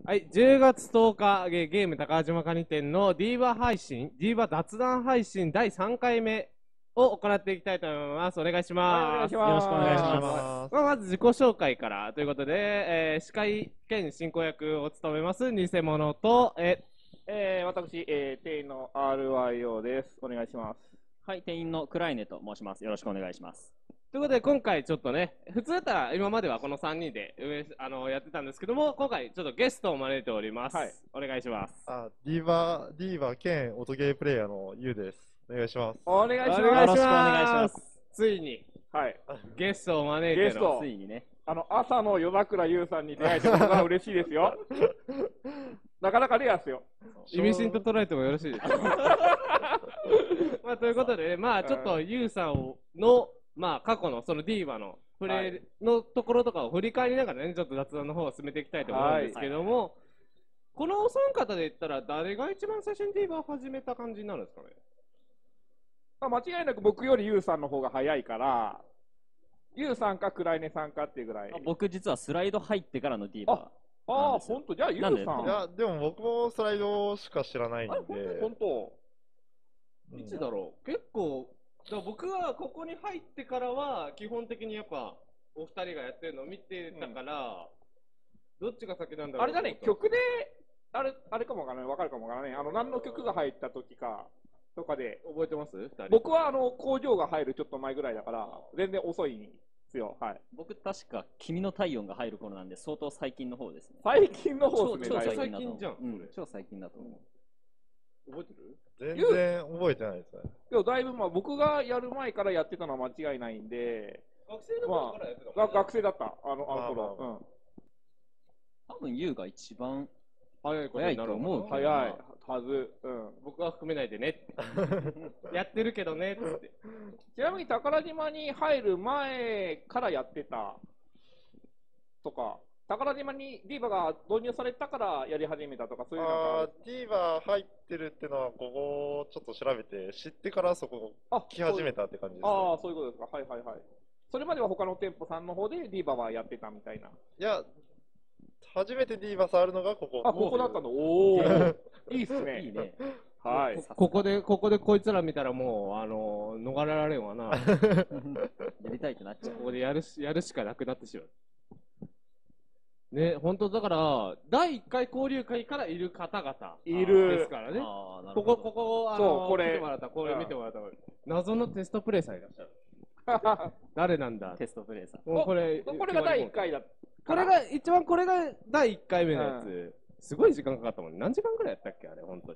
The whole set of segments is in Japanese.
はい、10月10日ゲーム高島カニ店のディーバ配信、ディーバ雑談配信第3回目を行っていきたいと思います。お願いします。 よろしくお願いします。 まず自己紹介からということで、司会兼進行役を務めます偽物と、 私、店員の RYO です。お願いします。 はい、店員のクライネと申します。よろしくお願いします。 ということで今回ちょっとね、普通だったら今まではこの3人でやってたんですけども、今回ちょっとゲストを招いております。はい、お願いします。 ディーバ兼音ゲープレイヤーのユウです。お願いします。 お願いします。 よろしくお願いします。 ついに、 はい、 ゲストを招いてのついにね。 朝の夜桜優さんに出会えたことが嬉しいですよ。なかなかレアですよ。 意味深と捉えてもよろしいですか。まあ、ということで、まあちょっとユウさんのまあ過去のそのディーバのプレイのところとかを振り返りながらね、ちょっと雑談の方を進めていきたいと思うんですけども、このお三方で言ったら誰が一番最初にディーバを始めた感じになるんですかね。 間違いなく僕よりユウさんの方が早いから、ユウさんかクライネさんかっていうぐらい。 僕実はスライド入ってからのディーバああ、本当じゃあユウさん。いや、でも僕もスライドしか知らないんで。 本当。 いつだろう。結構。だ僕はここに入ってからは基本的にやっぱお二人がやってるのを見てたから、どっちが先なんだろう。 あれだね、曲であれかもわからない、わかるかもわからない。何の曲が入った時かとかで覚えてます？ 僕は工場が入るちょっと前ぐらいだから全然遅いんですよ。はい。 僕確か君の体温が入る頃なんで相当最近の方ですね。 最近の方ですね。 超最近じゃん。 超最近だと思う。 覚えてる？ 全然覚えてないですね。 でもだいぶ僕がやる前からやってたのは間違いないんで、 学生の頃からやってたもんね。学生だった、頃。 多分ユウが一番早いと思う。 早いはず。 僕は含めないでねって。やってるけどねって。 ちなみに宝島に入る前からやってたとか。宝島にディーバが導入されたからやり始めたとかそういうのディーバ入ってるってのはここちょっと調べて知ってからそこ来始めたって感じです、ね。 ああ、そういうことですか。はいはいはい。それまでは他の店舗さんの方でディーバはやってたみたいな。 いや、初めてディーバ触るのがここ。 あ、ここだったの。おお、いいっすね。 いいね。 はい。 ここでこいつら見たらもう逃れられんわな。 やりたいってなっちゃう。 ここでやるしかなくなってしまう。ね、本当だから第1回交流会からいる方々ですからね。こここれ見てもらった、これ見てもらった。謎のテストプレイさんいらっしゃる。誰なんだ。 テストプレイさん。 これが第1回だ。 これが第1回目のやつ。すごい時間かかったもんね。何時間ぐらいやったっけあれ本当に。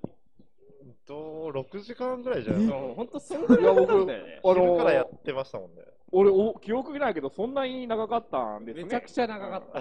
6時間ぐらいじゃないですか。 本当そんぐらいやったんだよね。 昼からやってましたもんね。 俺記憶ないけどそんなに長かったんですね。 めちゃくちゃ長かった。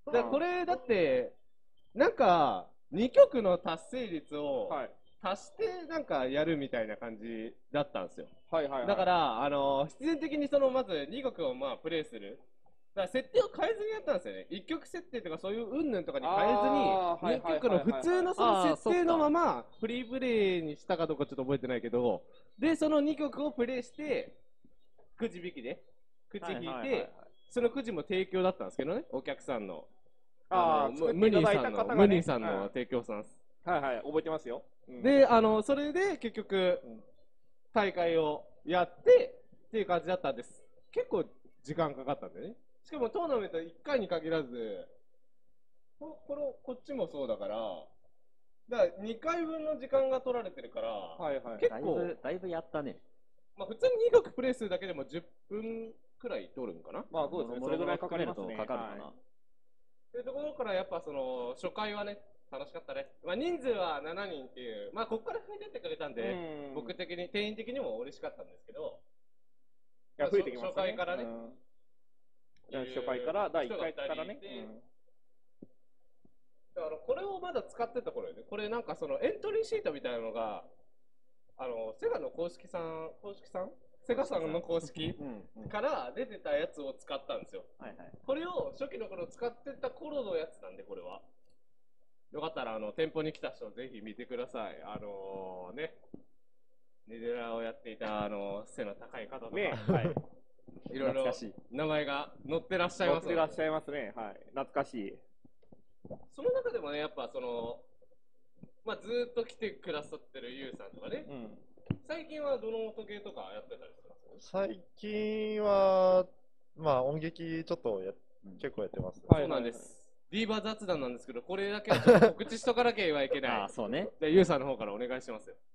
だこれだってなんか2曲の達成率を足してなんかやるみたいな感じだったんですよ。だから必然的にそのまず2曲をプレイする。だから設定を変えずにやったんですよね。1曲設定とかそういう云々とかに変えずに2曲の普通のその設定のままフリープレイにしたかどうかちょっと覚えてないけど、でその2曲をプレイしてくじ引きでくじ引いて、そのくじも提供だったんですけどね、お客さんのムニーさんの提供さんです。 はいはい、覚えてますよ。 でそれで結局大会をやってっていう感じだったんです。結構時間かかったんでね。しかもトーナメント1回に限らずこっちもそうだから2回分の時間が取られてるから、結構だいぶやったね。 普通に2曲プレイするだけでも10分くらい取るんかな。 そうですね。それぐらいかかるとかかるかな。 というところからやっぱその初回はね楽しかったね。人数は7人っていうここから増えてってくれたんで、僕的に店員的にも嬉しかったんですけど、 増えてきましたね。 初回からね。 初回から第1回からね。 だからこれをまだ使ってた頃よね。これなんかそのエントリーシートみたいなのがセガの公式さんセガさんの公式から出てたやつを使ったんですよ。これを初期の頃使ってた頃のやつなんで、これはよかったら店舗に来た人ぜひ見てください。ネデラをやっていた背の高い方とか、いろいろ名前が載ってらっしゃいます。 載ってらっしゃいますね。はい。懐かしい。 その中でもね、やっぱその、まあ、ずーっと来てくださってるゆうさんとかね、最近はどの音ゲーとかやってたりするんですか？ 最近は、まあ音劇ちょっと結構やってます。 そうなんです。ディーバー雑談なんですけど、これだけはちょっと告知しとかなきゃいけない。 ああ、そうね。 じゃあ、ゆうさんの方からお願いしますよ。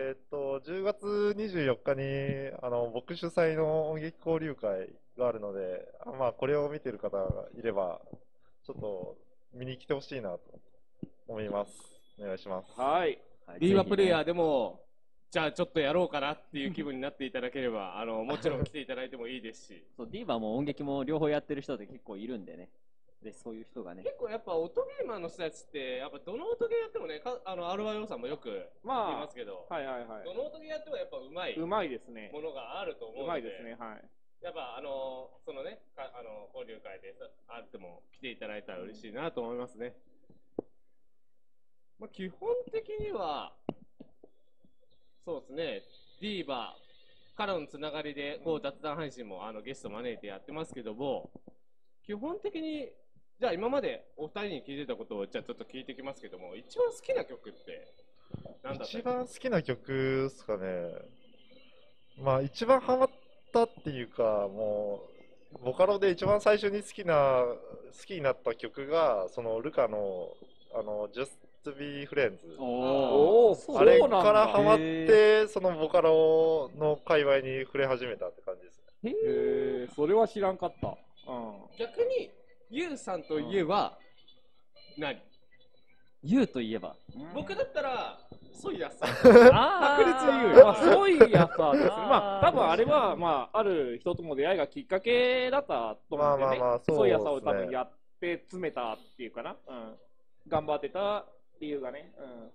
10月24日に、僕主催の音劇交流会があるので、まあ、これを見てる方がいれば、ちょっと見に来てほしいなと思います。お願いします。 はい。 ディーバープレイヤーでも、じゃあちょっとやろうかなっていう気分になっていただければ、もちろん来ていただいてもいいですし。 そう、ディーバーも音劇も両方やってる人って結構いるんでね。で、そういう人がね。 結構やっぱ音ゲーマーの人たちって、やっぱどの音ゲーやってもね、RYO さんもよく言いますけど、 はいはいはい。 どの音ゲーやってもやっぱうまいですね。ものがあると思うので。 うまいですね、はい。 やっぱそのね、交流会であっても来ていただいたら嬉しいなと思いますね。まあ、基本的には、そうですね、ディーバーからのつながりで、こう雑談配信もゲスト招いてやってますけども、基本的に、じゃあ今までお二人に聞いてたことをじゃあちょっと聞いてきますけども、一番好きな曲って何だった？ 一番好きな曲ですかね。まあ一番ハマったっていうか、もうボカロで一番最初に好きになった曲がそのルカのJust Be Friends。あれからハマってそのボカロの界隈に触れ始めたって感じですね。 へえ、それは知らんかった。 逆にユウさんといえば何？ ユウといえば僕だったらソイヤさん。 確実に言うよ。ソイヤさんですね。まあ多分あれはまあある人との出会いがきっかけだったと思うんでね。ソイヤさんを多分やって詰めたっていうかな。頑張ってた理由がね。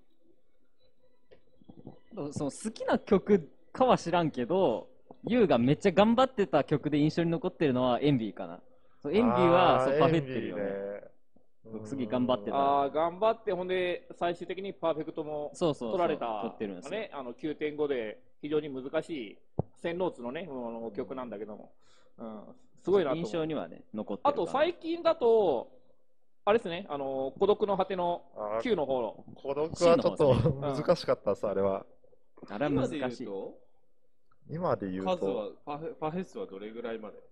その好きな曲かは知らんけど、ユウがめっちゃ頑張ってた曲で印象に残ってるのはエンビーかな。エンビーはそうパフェってるよね。次頑張ってた。 頑張って、ほんで最終的にパーフェクトも取られた。ね、9.5 で非常に難しい1000ノーツのね、曲なんだけども、すごいなと。 印象にはね、残ってる。 あと最近だと、あれですね、孤独の果ての9の方の。 孤独はちょっと難しかったです、あれは。 あれは難しい。 今で言うと。 数は、パフェ数はどれぐらいまで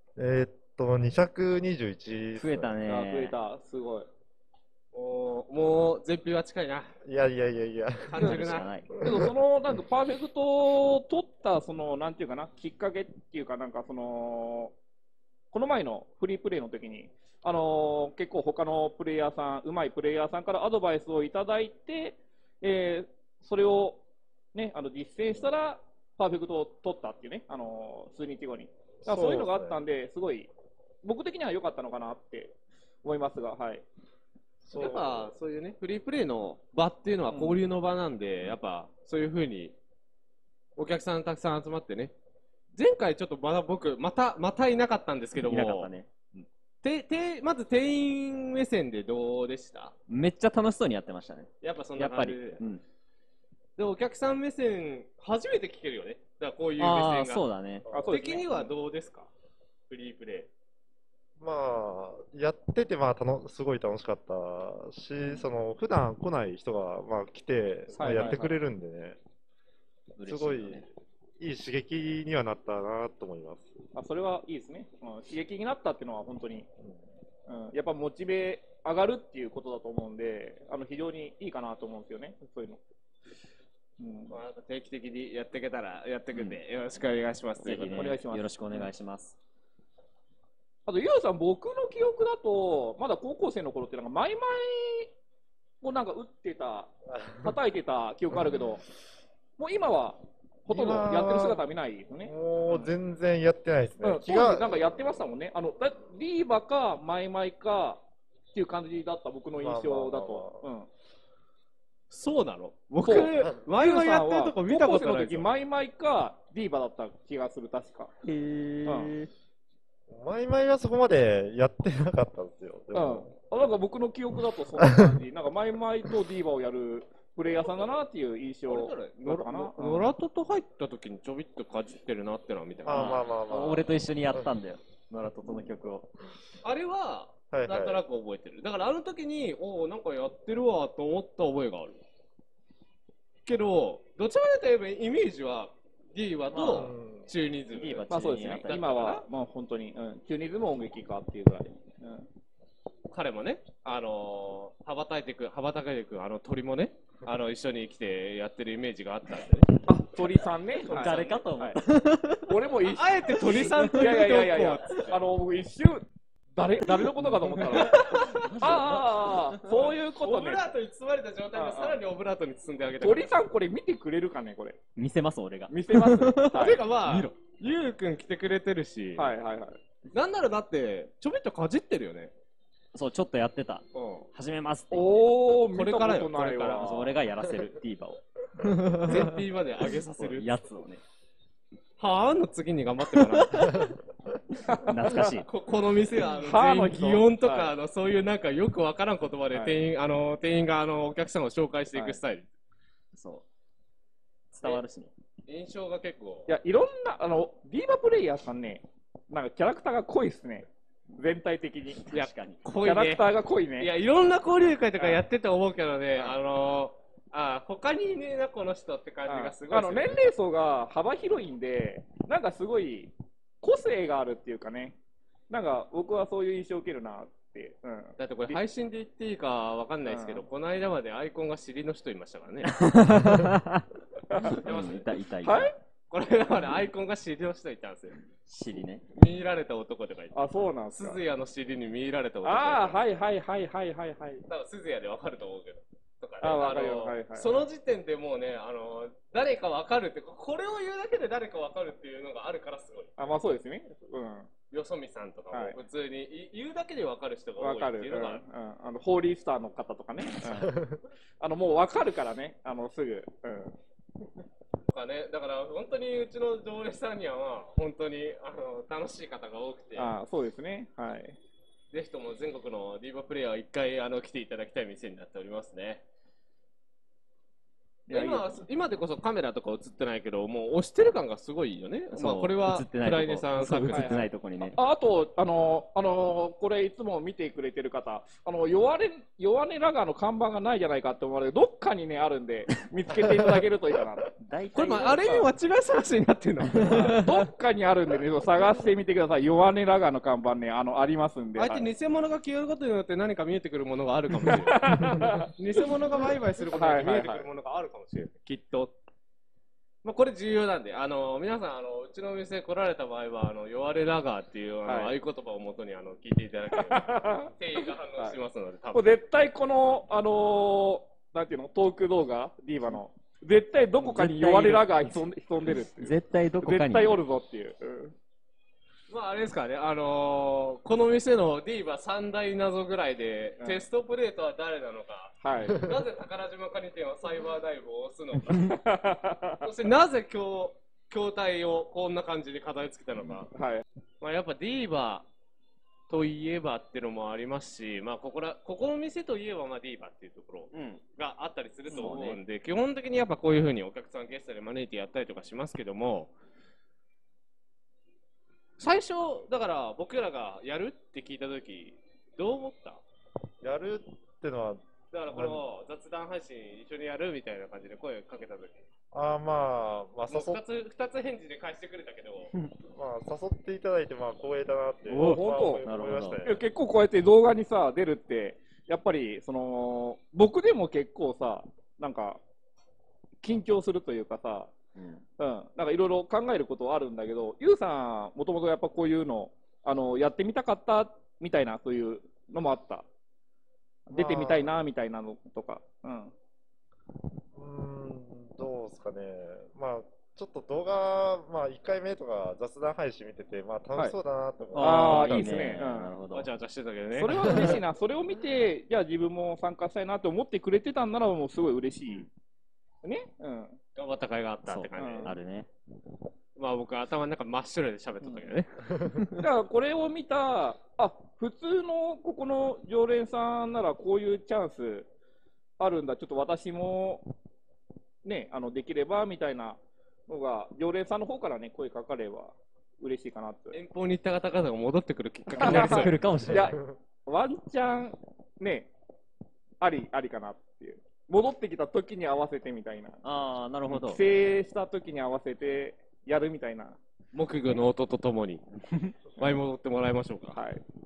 ？221。 増えたね。 増えた、すごい。 もう、絶品は近いな。 いや。 感じるな。 けど、その、なんか、パーフェクトを取った、その、なんていうかな、きっかけっていうか、なんか、その、この前のフリープレイの時に、結構他のプレイヤーさん、うまいプレイヤーさんからアドバイスをいただいて、それを、ね、実践したら、パーフェクトを取ったっていうね、数日後に。そういうのがあったんで、すごい、僕的には良かったのかなって思いますが、はい。 やっぱそういうね、フリープレイの場っていうのは交流の場なんで、やっぱそういう風にお客さんたくさん集まってね、前回ちょっとまだ僕、またいなかったんですけども、 いなかったね。 まず店員目線でどうでした？ めっちゃ楽しそうにやってましたね。 やっぱそんな感じで。で、お客さん目線、初めて聞けるよね。だからこういう目線が。 そうだね。 的にはどうですか？フリープレイ。 まあ、やってて、すごい楽しかったし、普段来ない人が、来て、やってくれるんでね、すごいいい刺激にはなったなと思います。 それはいいですね。刺激になったっていうのは本当に、やっぱモチベ上がるっていうことだと思うんで、非常にいいかなと思うんですよね、そういうの。 定期的にやっていけたらやっていくんで、よろしくお願いします。 ぜひね、お願いします。よろしくお願いします。 あと、ゆうさん、僕の記憶だと、まだ高校生の頃って、なんか、マイマイをなんか打ってた、叩いてた記憶あるけど、もう今は、ほとんどやってる姿は見ないですよね。 もう全然やってないですね。 なんかやってましたもんね。リーバかマイマイかっていう感じだった、僕の印象だと。 そうなの？僕、マイマイやってるとこ見たことない。 高校生の時、マイマイかディーバだった気がする、確か。 マイマイはそこまでやってなかったんですよ。 なんか僕の記憶だとそんな感じ。なんかマイマイとディーバをやるプレイヤーさんだなっていう印象だったかな。 ノラトと入った時にちょびっとかじってるなってのは見たかな。 俺と一緒にやったんだよ、ノラトとの曲を。 あれは、 なんとなく覚えてる。だからあの時に、おお、なんかやってるわと思った覚えがある。けど、どちらかというとイメージは、ディーバとチューニズム。 まあそうですね。今は、まあ本当に、チューニズム音劇家っていうぐらい。 彼もね、羽ばたいていく、鳥もね、一緒に来てやってるイメージがあったんでね。 あ、鳥さんね。 誰かと思った。 俺も一瞬。 あえて鳥さんっていや、僕一瞬、誰のことかと思ったら。あ、そういうことね。 オブラートに包まれた状態でさらにオブラートに包んであげた。 鳥さんこれ見てくれるかね、これ。 見せます、俺が。 見せます。ていうかまあ、ゆうくん来てくれてるし、なんならだって、ちょびっとかじってるよね。 そう、ちょっとやってた。始めますって。 おー、 これからよ、 これから。 俺がやらせる、ディーバを。 全品まで上げさせる。 やつをね。 はぁの次に頑張ってもらう。 懐かしい。 この店は、全員擬音とか、そういうなんかよくわからん言葉で店員がお客さんを紹介していくスタイル。 そう。伝わるしね。 印象が結構。 いや、いろんな、ディーバプレイヤーさんね、なんかキャラクターが濃いっすね。全体的に。 確かに。 キャラクターが濃いね。 いや、いろんな交流会とかやってて思うけどね、他にねな、この人って感じがすごい。 年齢層が幅広いんで、なんかすごい個性があるっていうかね、なんか僕はそういう印象を受けるなって。 だってこれ配信で言っていいかわかんないですけど、この間までアイコンが尻の人いましたからね。 いた。 はい。 これだからアイコンが尻の人いたんですよ。 尻ね。 見入られた男とか言って。 あ、そうなんですか。 鈴谷の尻に見入られた男。 ああ、はい。多分鈴谷でわかると思うけど。とかね、 その時点でもうね、誰かわかるって、これを言うだけで誰かわかるっていうのがあるからすごい。 まあそうですね。 よそみさんとかも普通に言うだけでわかる人が多いっていうのがある。 ホーリースターの方とかね。もうわかるからね、すぐ。 とかね、だから本当にうちの常連さんには本当に楽しい方が多くて。 そうですね。はい。 ぜひとも全国のディーバプレイヤー一回来ていただきたい店になっておりますね。今でこそカメラとか映ってないけど、もう押してる感がすごいよね。まあこれはプライネさん作映ってないとこにね。 あとこれいつも見てくれてる方、弱音ラガーの看板がないじゃないかって思われる、どっかにねあるんで見つけていただけるといいかな。 これあれに間違い探しになってるの。 どっかにあるんでね、探してみてください。弱音ラガーの看板ねありますんで。 あえて偽物が消えることによって何か見えてくるものがあるかもしれない。偽物が売買することによって見えてくるものがあるかもしれない。きっと。まあこれ重要なんで、皆さんうちのお店来られた場合は弱音ラガーっていう合言葉をもとに聞いていただければ店員が反応しますので、多分絶対このなんていうのトーク動画ディーバの絶対どこかに弱音ラガー潜んでるっていう。 絶対どこかに絶対おるぞっていう。 まああれですかね、この店のディーバ3大謎ぐらいで、テストプレートは誰なのか、なぜ宝島カニ店はサイバーダイブを押すのか、そしてなぜ筐体をこんな感じで飾り付けたのか、まあやっぱディーバといえばっていうのもありますし、まあここの店といえばまあディーバっていうところがあったりすると思うんで、基本的にやっぱこういうふうにお客さんゲストで招いてやったりとかしますけども、最初、だから僕らがやるって聞いたとき、どう思った？ やるってのは、 だからこの雑談配信一緒にやるみたいな感じで声をかけたとき。2つ返事で返してくれたけど。 まあ、誘っていただいて、まあ、光栄だなって、 思いましたね。結構こうやって動画にさ、出るって、やっぱり、僕でも結構さ、なんか、緊張するというかさ、なんかいろいろ考えることはあるんだけど、ゆうさん、もともとやっぱこういうの、やってみたかったみたいな、そういうのもあった。出てみたいなみたいなのとか。 どうですかね。まあ、ちょっと動画、まあ、1回目とか雑談配信見てて、まあ、楽しそうだなと思って。 いいですね。 なるほど。わちゃわちゃしてたけどね。 それは嬉しいな。それを見て、じゃあ自分も参加したいなって思ってくれてたんなら、もうすごい嬉しい。ね。 頑張った甲斐があったって感じ。 あるね。 まあ僕頭の中真っ白で喋っとったけどね。 だからこれを見た、普通のここの常連さんならこういうチャンスあるんだ、ちょっと私もね、できればみたいなのが、常連さんの方からね、声かかれば嬉しいかなって。 遠方に行った方々が戻ってくるきっかけになりそう。 来るかもしれない。 ワンチャン、ね、ありかなっていう。戻ってきた時に合わせてみたいな。 ああ、なるほど。 帰省した時に合わせてやるみたいな。 木魚の音とともに舞い戻ってもらいましょうか。 はい。